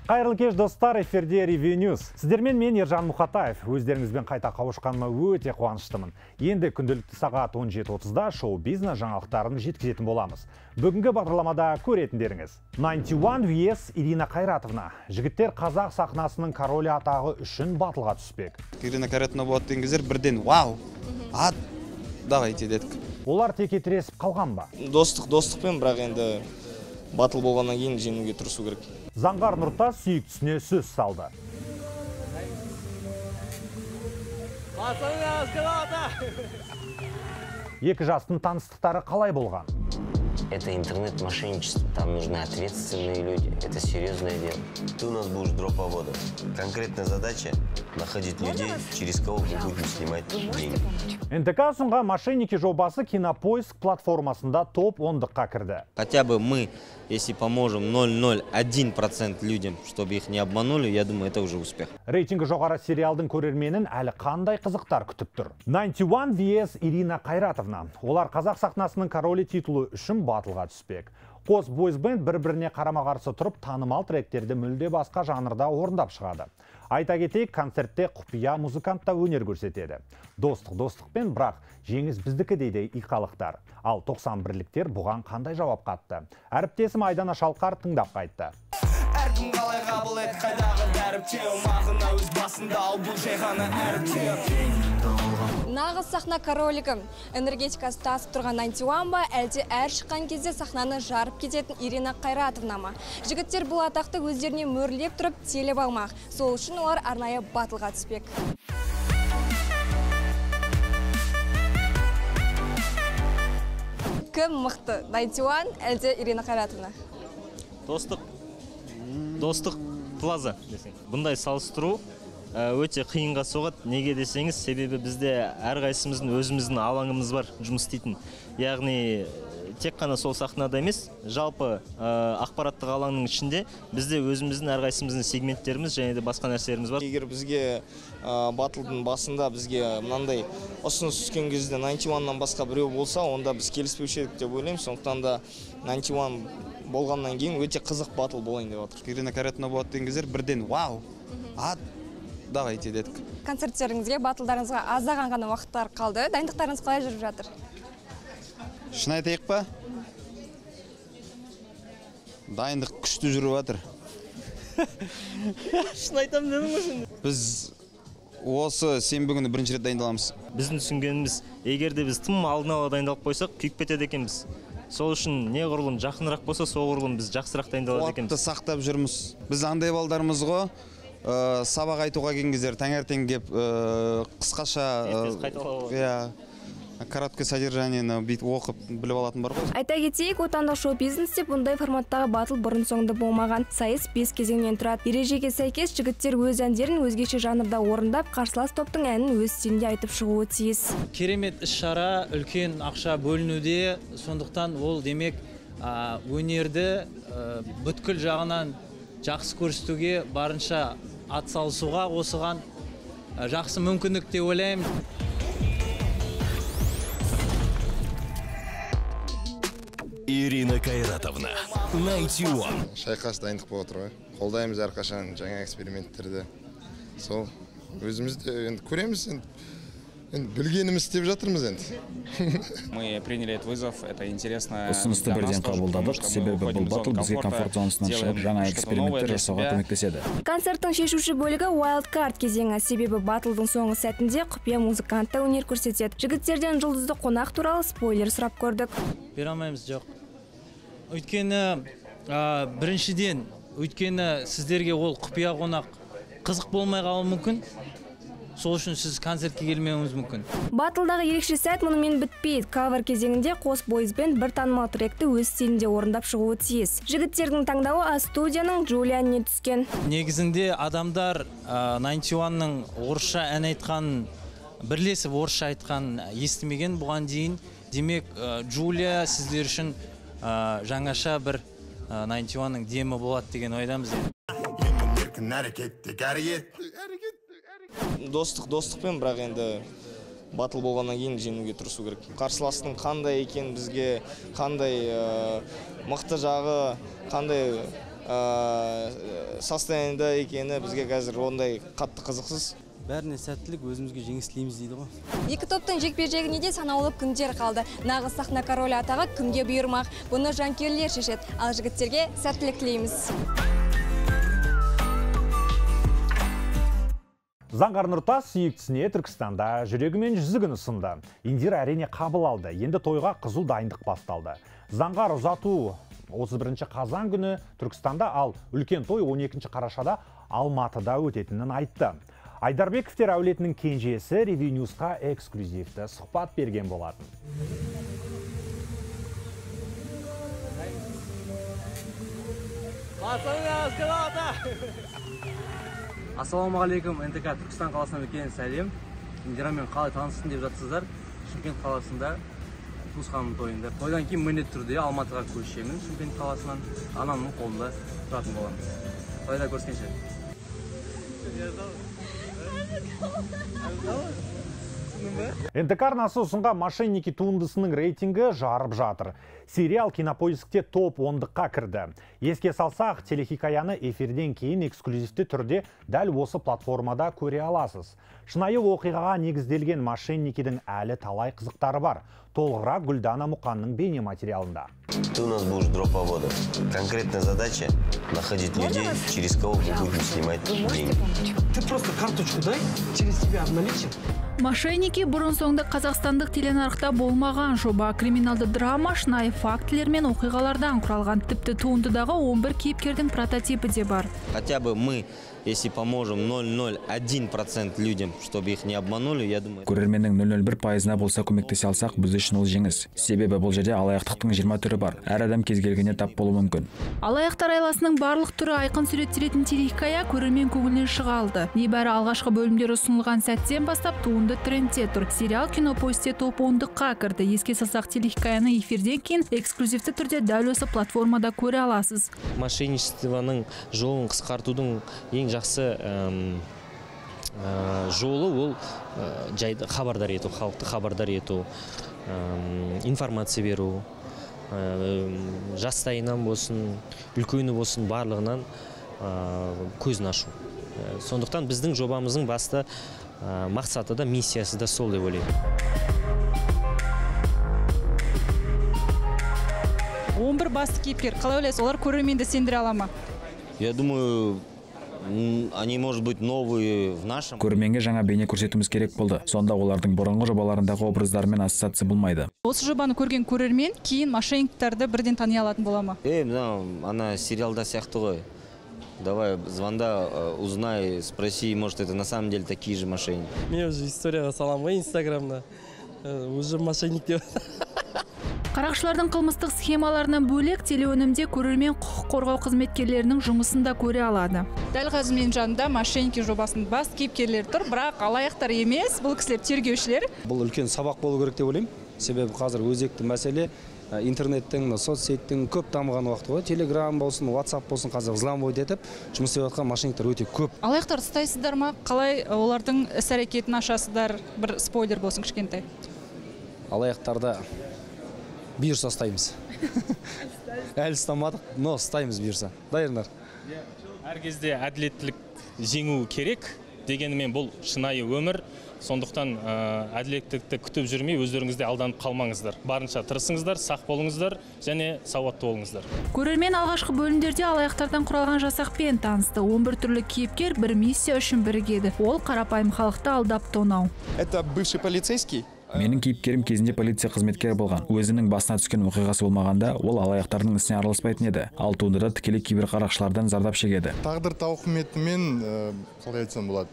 Қайырлы кеш достар, эфирде Ревенюс. Сіздермен мен Ержан Мұхатаев. Өздеріңізбен қайта қауышқаныма өте қуаныштымын. Енді күнделікті сағат 17:30-да шоу-бизнес жаңалықтарын жеткізетін боламыз. Бүгінгі бағдарламада көретіндеріңіз. 91 vs Ирина Қайратовна. Жігіттер қазақ сахнасының королі атағы үшін батылға түспек. Ирина Қайратовна болады деген кездер бірден вау, давайте дедік. Олар теке тіресіп қалған ба? Достықпен, бірақ енді батыл болғаннан кейін жеңуге тырысу керек. Заңғар Нұртас сүйіктісіне сөз салды. Екі жастың таныстықтары қалай болған? Это интернет-мошенничество, там нужны ответственные люди, это серьезное дело. Ты у нас будешь дроповодом. Конкретная задача – находить людей, через кого мы будем снимать деньги. НТК ұсынған мошенники жобасы Кинопоиск платформасында топ 10-ға кірді. Хотя бы мы, если поможем 0,01% людям, чтобы их не обманули, я думаю, это уже успех. Рейтингі жоғары сериалдың көрерменін әлі қандай қызықтар күтіп тұр. 91 vs Ирина Қайратовна. Олар қазақ сахнасының королі титулы үшін батылға түспек. Қос бойсбенд бір-біріне қарама-қарсы тұрып, танымал тректерді мүлде басқа жанрда орындап шығады. Айта кетейік, концертте құпия музыкантта өнер көрсетеді. Достықпен, бірақ жеңіс біздікі дейді иқалықтар. Ал 91-ліктер бұған қандай жауап қатты? Әріптесім Айдана Шалқар тыңдап қайтты. Әркім қалай қабыл ет қайдағы дәріптеу, мағына өз басында ал бұл жай ғана әріптеу. Нағыз сахна королігі. Энергетикасы тасып тұрған 91 ба, әлде әр шыққан кезде сахнаны жарып кететін Ирина Қайратовна ма? Жігіттер бұл атақты өздеріне мөрлеп тұрып телеп алмақ. Сол үшін олар арнайы батылға түспек. Кім мықты? 91 әлде Ирина Қайратовна? Достық плаза десең. Бұндай салыстыру өте қиынға соғады. Неге десеңіз, себебі бізде әрқайсымыздың өзіміздің алаңымыз бар жұмыс істейтін. Яғни тек қана сол сахнада емес, жалпы ақпараттық алаңның ішінде бізде өзіміздің әрқайсымыздың сегменттеріміз және де басқа нәрселеріміз бар. Егер бізге батылдың басында бізге мынандай ұсыныс түскен кезде 91-нан басқа біреу болса, онда біз келіспеуші едік деп ойлаймын. Сондықтан да 91 болғаннан кейін өте қызық батыл болайын деп отыр. Ирина Қайратовна болады деген кездер бірден вау, давайте дедік. Концерттеріңізге, батылдарыңызға аздаған ғана уақыттар қалды. Дайындықтарыңыз қалай жүріп жатыр? Шын айтайық па? Дайындық күшті жүріп жатыр. Шын айтам дедім ғой. Біз осы сенбі күні бірінші рет дайындаламыз. Біздің түсінгеніміз, егер де біз тым алдын ала дайындалып қойсақ, күйіп кетеді екенбіз. Сол үшін не құрылым жақынырақ болса, сол құрылым біз жақсырақ дайындалады екенбіз. Уақытты сақтап жүрміз. Біз андай балдарымыз ғой, сабақ айтуға келген кездер таңертең кеп қысқаша короткое содержаниені бүйтіп оқып біліп алатын бар ғой. Айта кетейік, отандық шоу-бизнесте бұндай форматтағы батыл бұрын соңды болмаған. Сайыс 5 кезеңнен тұрады. Ережеге сәйкес жігіттер өз әндерін өзгеше жанрда орындап, қарсылас топтың әнін өз стилінде айтып шығуы тиіс. Керемет іс-шара, үлкен ақша бөлінуде, сондықтан ол демек өнерді бүткіл жағынан жақсы көрсетуге барынша атсалысуға осыған жақсы мүмкіндік деп ойлаймын. Ирина Қайратовна, 91. Шайқас дайындық болып отыр ғой. Қолдаймыз әрқашан жаңа эксперименттерді. Сол өзімізді енді көреміз, енді білгеніміз істеп жатырмыз енді. Мы приняли этот вызов, это интересно. Ұсынысты бірден қабылдадық, себебі бұл батыл бізге комфорт зонасынан шығып жаңа эксперименттер жасауға көмектеседі. Концерттің шешуші бөлігі Wild Card кезеңі, себебі батылдың соңғы сәтінде құпия музыкантта өнер көрсетеді. Жігіттерден жұлдызды қонақ туралы спойлер сұрап көрдік. Бере алмаймыз, жоқ. Өйткені біріншіден, сіздерге ол құпия қонақ қызық болмай қалуы мүмкін. Сол үшін сіз концертке келмеуіңіз мүмкін. Батылдағы ерекше сәт мұнымен бітпейді. Кавер кезеңінде қос бойсбенд бір танымал тректі өз стилінде орындап шығуы тиіс. Жігіттердің таңдауы А-студияның Джулианне түскен. Негізінде адамдар 91-ның орысша ән айтқанын, бірлесіп орысша айтқанын естімеген бұған дейін. Демек, Джулия сіздер үшін жаңаша бір 91-ның демі болады деген ойдамыз. Достықпен, бірақ енді батыл болғаннан кейін жеңуге тырысу керек. Қарсыластың қандай екен, бізге қандай мықты жағы, қандай состояниеда екені бізге қазір ондай қатты қызықсыз. Бәріне сәттілік, өзімізге жеңіс тілейміз дейді ғой. Екі топтың жекпе-жегіне де санаулы күндер қалды. Нағыз сахна королі атағы кімге бұйырмақ? Бұны жанкүйерлер шешеді. Ал жігіттерге сәттілік тілейміз. Заңғар Нұртас сүйіктісіне Түркістанда жүрегімен жүзігін ұсынды. Индира әрине қабыл алды. Енді тойға қызу дайындық басталды. Заңғар ұзату 31 қазан күні Түркістанда, ал үлкен той 12 қарашада Алматыда өтетінін айтты. Айдарбековтер әулетінің кенжесі Ревиньюсқа эксклюзивті сұхбат берген болатын. Ассалаумағалейкум, НТК Түркістан қаласынан өткен сәлем. Индирамен қалай таныстың деп жатсыздар. Шымкент қаласында туысқаным тойында. Тойдан кейін міндетті түрде Алматыға көшемін. Шымкент қаласынан анамның қолында тұратын боламыз. Тойда көріскенше. НТК арнасы ұсынған «Мошенники» туындысының рейтингі жарып жатыр. Сериал Кинопоискте топ 10-ға кірді. Еске салсақ, телехикаяны эфирден кейін эксклюзивті түрде дәл осы платформада көре аласыз. Шынайы оқиғаға негізделген «Мошенникидің» әлі талай қызықтары бар. Толығырақ Гүлдана Мұқанның бейне материалында. Ты у нас будешь дроповодом. Конкретная задача – находить людей, через кого мы будем снимать деньги. Ты просто карточку дай, через тебя обналичим. «Мошенники» бұрын-соңды қазақстандық теленарықта болмаған жоба. Криминалды драма, шынайы фактілер мен оқиғалардан құралған. Тіпті туындыдағы 11 кейіпкердің прототипі де бар. Хотя бы мы, если поможем 0,01% людям, чтобы их не обманули, я думаю... Көрерменнің 0,01%-на болса көмектесе алсақ, біз үшін ол жеңіс. Себебі бұл жерде алаяқтықтың 20 түрі бар. Әр адам кез келгеніне тап болуы мүмкін. Алаяқтар айласының барлық түрі айқын суреттелетін телехикая көрермен көңілінен шыға алды. Небәрі алғашқы бөлімдер ұсынылған сәттен бастап туынды трендте тұр. Сериал Кинопоискте топ 10-ға кірді. Еске салсақ, телехикаяны эфирден кейін эксклюзивті түрде дәл осы платформада көре аласыз. Мошенничествоның жолын қысқартудың ең жақсы жолы ол жайды хабардар ету, халықты хабардар ету, информация беру, жастайынан болсын, үлкені болсын барлығынан көзін ашу. Сондықтан біздің жобамыздың басты мақсаты да, миссиясы да сол деп ойлаймын. 11 басты кейіпкер, қалай ойлайсыз, олар көрерменді сендіре ала ма? Я думаю, они, может быть, новые в нашем... Көрерменге жаңа бейне көрсетуіміз керек болды. Сонда олардың бұрынғы жобаларындағы образдармен ассоциация болмайды. Осы жобаны көрген көрермен кейін мошенниктарды бірден тани алатын бола ма? Она сериалда сияқты ғой. Давай, звонда, узнай, спроси, может, это на самом деле такие же мошенники. Мен уже историяға салам ғой Инстаграмда. Уже мошенник деп. Қарақшылардың қылмыстық схемаларынан бөлек телеөнімде көрермен құқық қорғау қызметкерлерінің жұмысын да көре алады. Дәл қазір менің жанымда «Мошенники» жобасының бас кейіпкерлері тұр, бірақ алаяқтар емес, бұл кісілер тергеушілер. Бұл үлкен сабақ болу керек деп ойлаймын. Себебі қазір өзекті мәселе интернеттің, соцсеттің көп дамыған уақыты ғой. Телеграм болсын, WhatsApp болсын, қазір взламывать етіп, жұмыс істеп жатқан мошенниктер өте көп. Алаяқтар ұстайсыздар ма? Қалай олардың іс-әрекетін ашасыздар? Бір спойлер болсын кішкентай. Алаяқтарды бұйырса ұстаймыз. Әлі ұстамадық, но ұстаймыз бұйырса. Дайындар. Әр кезде әділеттілік жеңу керек дегенімен бұл шынайы өмір. Сондықтан әділеттілікті күтіп жүрмей, өздеріңізде алданып қалмаңыздар. Барынша тырысыңыздар, сақ болыңыздар және сауатты болыңыздар. Көрермен алғашқы бөлімдерде алаяқтардан құралған жасақпен танысты. 11 түрлі кейіпкер бір миссия үшін бірігеді. Ол қарапайым халықты алдап тонау. Это бывший полицейский? Менің кейіпкерім кезінде полиция қызметкері болған. Өзінің басына түскен оқиғасы болмағанда, ол алаяқтардың ісіне араласпайтын еді. Ал туындыда тікелей кейбір қарақшылардан зардап шегеді. Тағдыр тауқыметімен, қалай айтсам болады,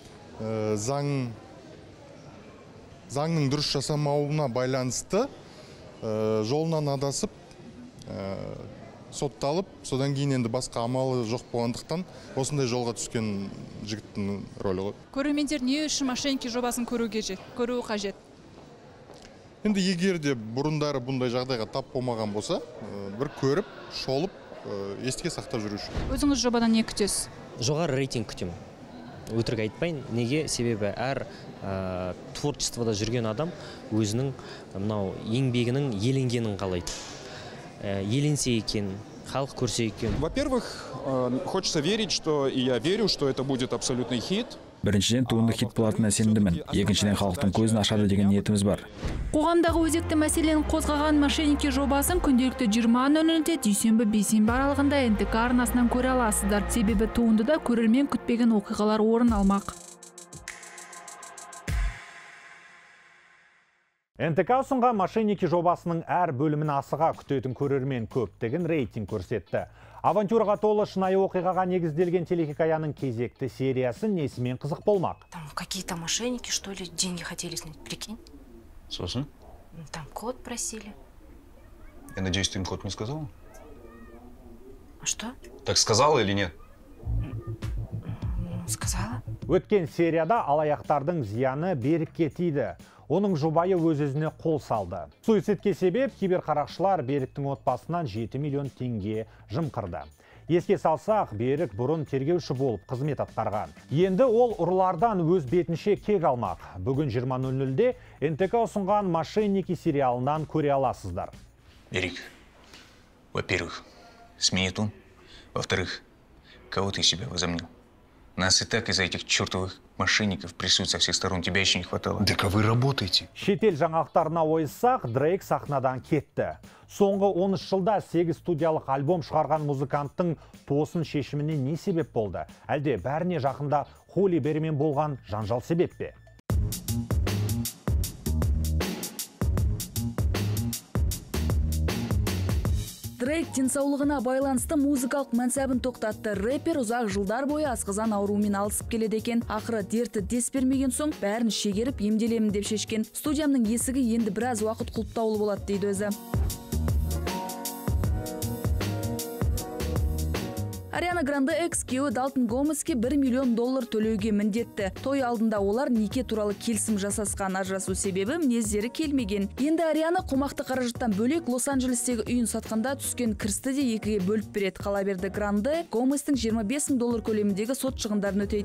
заңның дұрыс жасамауына байланысты жолынан адасып, сотталып, содан кейін енді басқа амалы жоқ болғандықтан осындай жолға түскен жігіттің рөлі ғой. Көрермендер не үшін «Мошенники» жобасын көруі қажет? Енді егер де бұрындары бұндай жағдайға тап болмаған болса, бір көріп, шолып, еске сақтап жүру үшін. Өзіңіз жобадан не күтесіз? Жоғары рейтинг күтемін. Өтірік айтпайын, неге? Себебі әр творчествода жүрген адам өзінің еңбегінің еленгенін қалайды. Еленсе екен, халық көрсе екен. Во-первых, хочется верить, что и я верю, что это будет абсолютный хит. Біріншіден туынды хит болатынына сенімдімін. Екіншіден халықтың көзін ашады деген ниетіміз бар. Қоғамдағы өзекті мәселені қозғаған мошенники жобасын күнделікті 20:00-де дүйсенбі бейсенбі аралығында НТК арнасынан көре аласыздар. Себебі туындыда көрермен күтпеген оқиғалар орын алмақ. НТК ұсынған мошенники жобасының әр бөлімін асыға күтетін көрермен көптігін рейтинг көрсетті. Авантюраға толы шынайы оқиғаға негізделген телехикаяның кезекті сериясы несімен қызық болмақ. Там какие-то мошенники, что ли, деньги хотели снять, прикинь? Сосын? Там код просили. Я надеюсь, ты им код не сказала? А что? Так сказала или нет? Сказала. Өткен серияда алаяқтардың зияны берікке тиді. Оның жұбайы өз-өзіне қол салды. Суицидке себеп киберқарақшылар Беріктің отбасынан 7 миллион теңге жымқырды. Еске салсақ, Берік бұрын тергеуші болып қызмет атқарған. Енді ол ұрылардан өз бетінше кек алмақ. Бүгін 20:00-де НТК ұсынған мошенники сериалынан көре аласыздар. Берик, во-первых, смени тон. Во-вторых, кого ты из себя возомнил? Нас и так из-за этих чертовых мошенников прессуют со всех сторон. Тебя еще не хватало. Так а вы работаете. Шетел жаңалықтарына ойыссақ, Дрейк сахнадан кетті. Соңғы 13 жылда 8 студиялық альбом шығарған музыканттың тосын шешіміне не себеп болды? Әлде бәріне жақында Холли Берримен болған жанжал себеп пе? Дрейк денсаулығына байланысты музыкалық мансабын тоқтатты. Рэпер ұзақ жылдар бойы асқазан ауруымен алысып келеді екен. Ақыры дерті дес бермеген соң бәрін шегеріп емделемін деп шешкен. Студиямның есігі енді біраз уақыт құлыптаулы болады дейді өзі. Ариана Гранде экс-күйеуі Далтон Гомеске $1 миллион төлеуге міндетті. Той алдында олар неке туралы келісім жасасқан. Ажырасу себебі мінездері келмеген. Енді Ариана қомақты қаражаттан бөлек Лос-Анджелестегі үйін сатқанда түскен кірісті де екіге бөліп береді. Қала берді Гранде Гоместің $25 000 көлеміндегі сот шығындарын өтейді.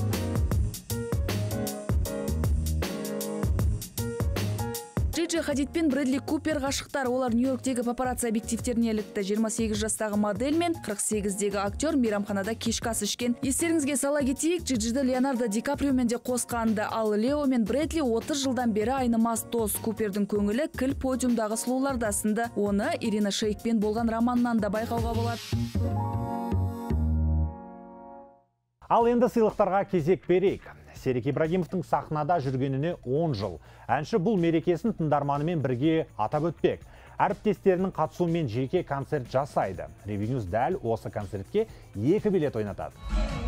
Джиджи Хадид пен Брэдли Купер ғашықтар. Олар Нью-Йорктегі папарацци объективтеріне ілікті. 28 жастағы модель мен 48-дегі актер мейрамханада кешкі ас ішкен. Естеріңізге сала кетейік, Джиджиді Леонардо Ди Каприомен де қосқанды. Ал Лео мен Брэдли 30 жылдан бері айнымас дос. Купердің көңілі кіл подиумдағы сұлуларда сынды. Оны Ирина Шейкпен болған романнан да байқауға болады. Ал енді сыйлықтарға кезек берейік. Серік Ибрагимовтың сахнада жүргеніне 10 жыл. Әнші бұл мерекесін тыңдарманымен бірге атап өтпек. Әріптестерінің қатысуымен жеке концерт жасайды. Ревиньюз дәл осы концертке 2 билет ойнатады.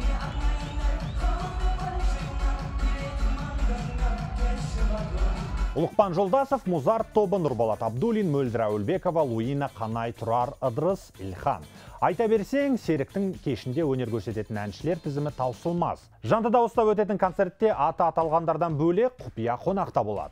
Ұлықпан Жолдасов, Музарт тобы, Нұрболат Абдулин, Мөлдір Әуелбекова, Луина, Қанай, Тұрар, Ыдырыс, Ильхан. Айта берсең, Серіктің кешінде өнер көрсететін әншілер тізімі таусылмаз. Жанды дауыста өтетін концертте аты аталғандардан бөлек құпия қонақта болады.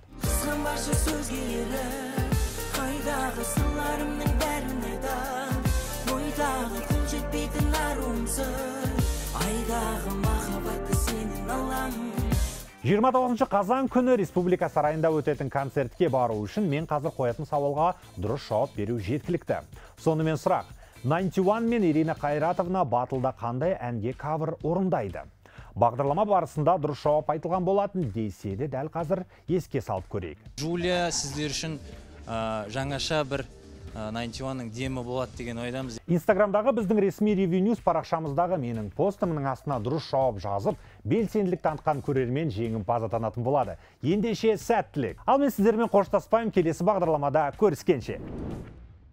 Айдағы 29 қазан күні Республика сарайында өтетін концертке бару үшін мен қазір қоятын сауалға дұрыс жауап беру жеткілікті. Сонымен сұрақ, 91 мен Ирина Қайратовна батылда қандай әнге кавер орындайды? Бағдарлама барысында дұрыс жауап айтылған болатын десе де дәл қазір еске салып көрейік. Джулия сіздер үшін жаңаша бір 91-ның демі болады деген ойдамыз. Инстаграмдағы біздің ресми ревиньюз парақшамыздағы менің постымның астына дұрыс жауап жазып, белсенділік танытқан көрермен жеңімпаз атанатын болады. Ендеше сәттілік. Ал мен сіздермен қоштаспаймын, келесі бағдарламада көріскенше.